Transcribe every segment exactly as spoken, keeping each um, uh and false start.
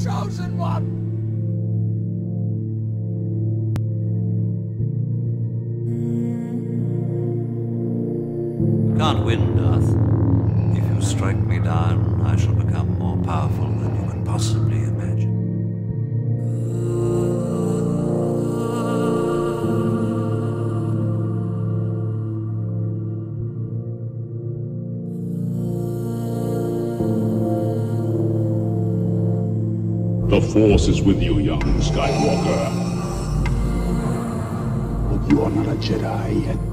chosen one! Can't win, Darth. If you strike me down, I shall become more powerful than you can possibly imagine. The Force is with you, young Skywalker. But you are not a Jedi yet.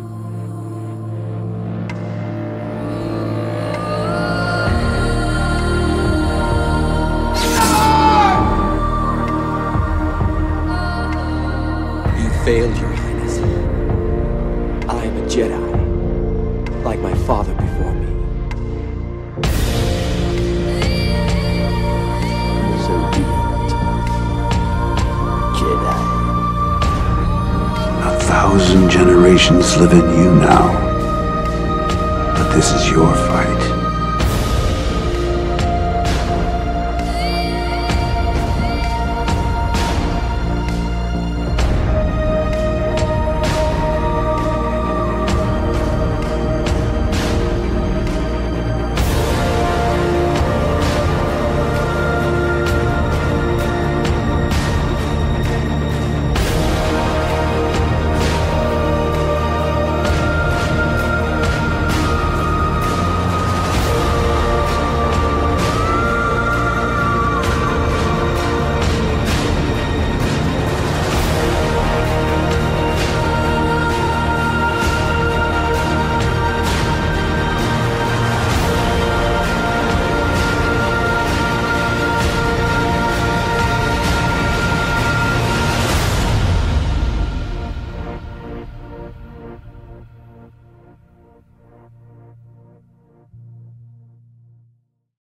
You failed, Your Highness. I am a Jedi, like my father before me. So be it, Jedi. A thousand generations live in you now. But this is your fight.